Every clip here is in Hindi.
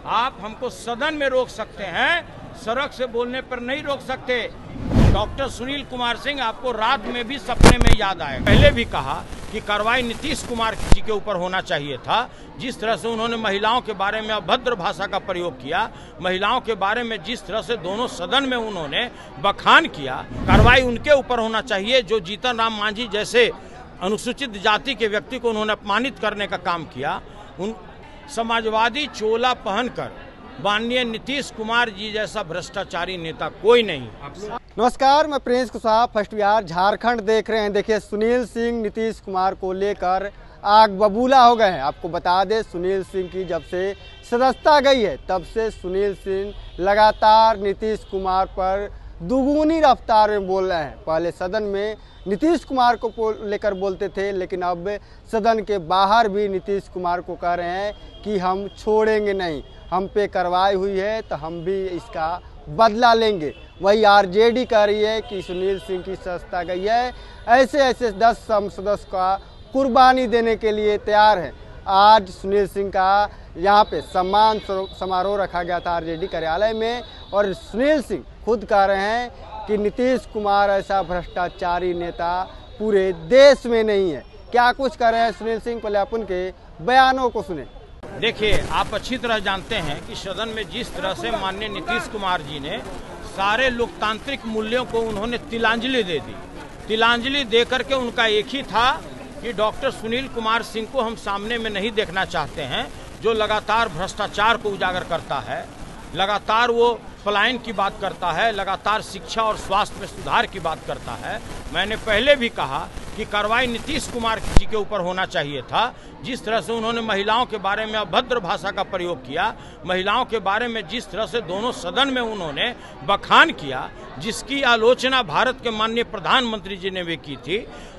आप हमको सदन में रोक सकते हैं, सड़क से बोलने पर नहीं रोक सकते। डॉक्टर सुनील कुमार सिंह आपको रात में भी सपने में याद आएगा। पहले भी कहा कि कार्रवाई नीतीश कुमार जी के ऊपर होना चाहिए था। जिस तरह से उन्होंने महिलाओं के बारे में अभद्र भाषा का प्रयोग किया, महिलाओं के बारे में जिस तरह से दोनों सदन में उन्होंने बखान किया, कार्रवाई उनके ऊपर होना चाहिए जो जीतन राम मांझी जैसे अनुसूचित जाति के व्यक्ति को उन्होंने अपमानित करने का काम किया। उन समाजवादी चोला पहनकर माननीय नीतीश कुमार जी जैसा भ्रष्टाचारी नेता कोई नहीं। नमस्कार, मैं प्रिंस कुशवाहा, फर्स्ट बिहार झारखंड देख रहे हैं। देखिए, सुनील सिंह नीतीश कुमार को लेकर आग बबूला हो गए हैं। आपको बता दें, सुनील सिंह की जब से सदस्यता गई है तब से सुनील सिंह लगातार नीतीश कुमार पर दुगुनी रफ्तार में बोल रहे हैं। पहले सदन में नीतीश कुमार को लेकर बोलते थे, लेकिन अब सदन के बाहर भी नीतीश कुमार को कह रहे हैं कि हम छोड़ेंगे नहीं, हम पे कार्रवाई हुई है तो हम भी इसका बदला लेंगे। वही आरजेडी कह रही है कि सुनील सिंह की सदस्यता गई है, ऐसे 10 सदस्य का कुर्बानी देने के लिए तैयार है। आज सुनील सिंह का यहाँ पे सम्मान समारोह रखा गया था आरजेडी कार्यालय में, और सुनील सिंह खुद कह रहे हैं कि नीतीश कुमार ऐसा भ्रष्टाचारी नेता पूरे देश में नहीं है। क्या कुछ कह रहे हैं सुनील सिंह, पहले अपन के बयानों को सुने। देखिए, आप अच्छी तरह जानते हैं कि सदन में जिस तरह से माननीय नीतीश कुमार जी ने सारे लोकतांत्रिक मूल्यों को उन्होंने तिलांजलि दे दी। तिलांजलि दे करके उनका एक ही था कि डॉक्टर सुनील कुमार सिंह को हम सामने में नहीं देखना चाहते हैं, जो लगातार भ्रष्टाचार को उजागर करता है, लगातार वो पलायन की बात करता है, लगातार शिक्षा और स्वास्थ्य में सुधार की बात करता है। मैंने पहले भी कहा कि कार्रवाई नीतीश कुमार जी के ऊपर होना चाहिए था। जिस तरह से उन्होंने महिलाओं के बारे में अभद्र भाषा का प्रयोग किया, महिलाओं के बारे में जिस तरह से दोनों सदन में उन्होंने बखान किया, जिसकी आलोचना भारत के माननीय प्रधानमंत्री जी ने भी की थी,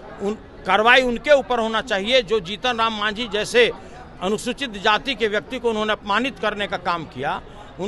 कार्रवाई उनके ऊपर होना चाहिए जो जीतन राम मांझी जैसे अनुसूचित जाति के व्यक्ति को उन्होंने अपमानित करने का काम किया।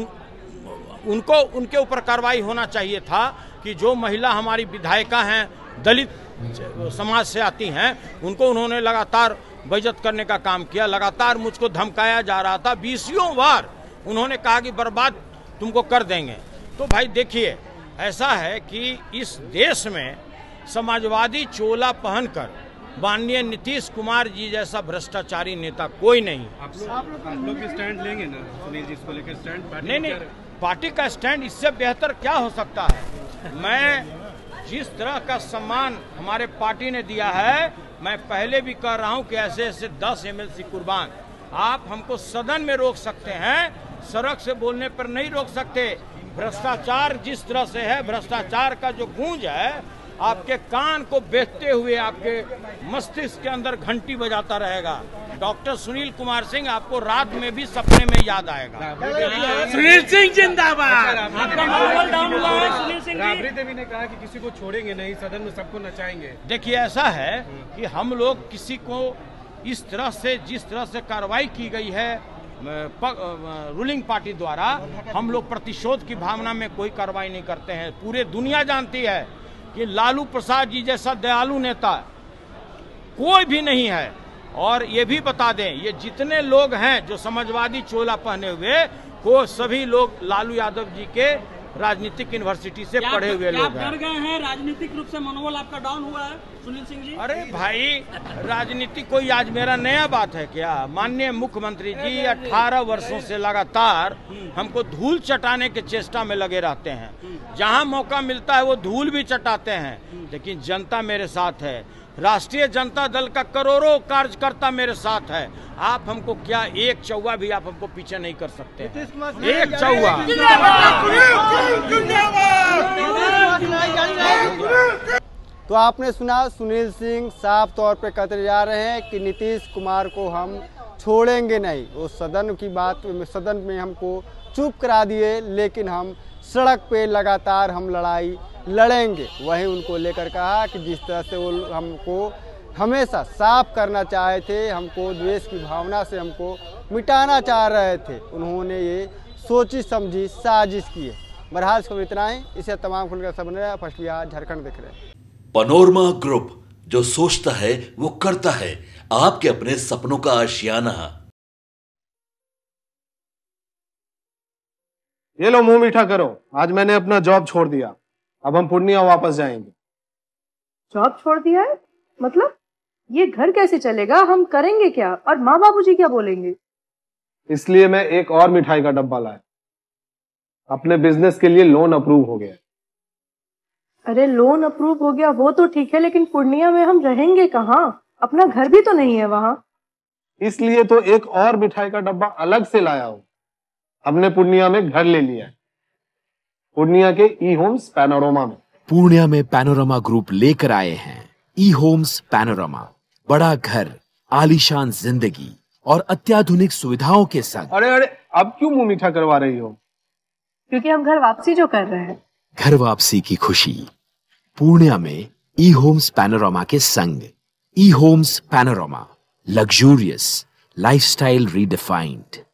उनको उनके ऊपर कार्रवाई होना चाहिए था कि जो महिला हमारी विधायिका हैं, दलित समाज से आती हैं, उनको उन्होंने लगातार बेइज्जत करने का काम किया। लगातार मुझको धमकाया जा रहा था, 20 बार उन्होंने कहा कि बर्बाद तुमको कर देंगे। तो भाई देखिए, ऐसा है कि इस देश में समाजवादी चोला पहनकर माननीय नीतीश कुमार जी जैसा भ्रष्टाचारी नेता कोई नहीं। आप लोग भी स्टैंड लेंगे ना सुनील जी को लेकर? स्टैंड नहीं, पार्टी का स्टैंड इससे बेहतर क्या हो सकता है। मैं जिस तरह का सम्मान हमारे पार्टी ने दिया है, मैं पहले भी कह रहा हूं कि ऐसे 10 MLC कुर्बान। आप हमको सदन में रोक सकते हैं, सड़क से बोलने पर नहीं रोक सकते। भ्रष्टाचार जिस तरह से है, भ्रष्टाचार का जो गूंज है आपके कान को बेचते हुए आपके मस्तिष्क के अंदर घंटी बजाता रहेगा। डॉक्टर सुनील कुमार सिंह आपको रात में भी सपने में याद आएगा। सुनील सिंह जिंदाबाद। आपका मनोबल डाउन हुआ है सुनील सिंह जी। राबड़ी देवी ने कहा कि किसी को छोड़ेंगे नहीं, सदन में सबको नचाएंगे। देखिए, ऐसा है कि हम लोग किसी को इस तरह से जिस तरह से कार्रवाई की गई है रूलिंग पार्टी द्वारा, हम लोग प्रतिशोध की भावना में कोई कार्रवाई नहीं करते हैं। पूरे दुनिया जानती है कि लालू प्रसाद जी जैसा दयालु नेता कोई भी नहीं है। और ये भी बता दें, ये जितने लोग हैं जो समाजवादी चोला पहने हुए, वो सभी लोग लालू यादव जी के राजनीतिक यूनिवर्सिटी से पढ़े हुए लोग हैं। डर गए हैं? राजनीतिक रूप से मनोबल आपका डाउन हुआ है सुनील सिंह जी? अरे भाई, राजनीति कोई आज मेरा नया बात है क्या? माननीय मुख्यमंत्री जी 18 वर्षों से लगातार हमको धूल चटाने के चेष्टा में लगे रहते हैं। जहां मौका मिलता है वो धूल भी चटाते हैं, लेकिन जनता मेरे साथ है। राष्ट्रीय जनता दल का करोड़ों कार्यकर्ता मेरे साथ है। आप हमको क्या एक चौवा भी आप हमको पीछे नहीं कर सकते। एक चौवा। तो आपने सुना, सुनील सिंह साफ तौर पे कहते जा रहे हैं कि नीतीश कुमार को हम छोड़ेंगे नहीं। वो सदन की बात, सदन में हमको चुप करा दिए, लेकिन हम सड़क पे लगातार हम लड़ाई लड़ेंगे। वहीं उनको लेकर कहा कि जिस तरह से वो हमको हमेशा साफ करना चाहे थे, हमको द्वेष की भावना से हमको मिटाना चाह रहे थे, उन्होंने ये सोची समझी साजिश की है। बहरहाल खबर इतना ही। इसे तमाम खुलकर सब बने रहे। फर्स्ट बिहार झारखंड देख रहे हैं। पनोरमा ग्रुप, जो सोचता है वो करता है। आपके अपने सपनों का आशियाना। ये लो मुंह मीठा करो, आज मैंने अपना जॉब छोड़ दिया, अब हम पूर्णिया वापस जाएंगे। जॉब छोड़ दिया है? मतलब ये घर कैसे चलेगा, हम करेंगे क्या और माँ बाबूजी क्या बोलेंगे? इसलिए मैं एक और मिठाई का डब्बा लाया, अपने बिजनेस के लिए लोन अप्रूव हो गया। अरे लोन अप्रूव हो गया वो तो ठीक है, लेकिन पूर्णिया में हम रहेंगे कहाँ? अपना घर भी तो नहीं है वहां। इसलिए तो एक और मिठाई का डब्बा अलग से लाया हूं। हमने पूर्णिया में घर ले लिया है, पूर्णिया के ई होम्स पैनोरमा में। पूर्णिया में पैनोरमा ग्रुप लेकर आए हैं ई होम्स पैनोरमा, बड़ा घर, आलीशान जिंदगी और अत्याधुनिक सुविधाओं के संग। अरे अब क्यों मुंह मीठा करवा रही हो? क्योंकि हम घर वापसी जो कर रहे हैं। घर वापसी की खुशी पूर्णिया में ई होम्स पैनोरमा के संग। ई Homes Panorama, luxurious lifestyle redefined.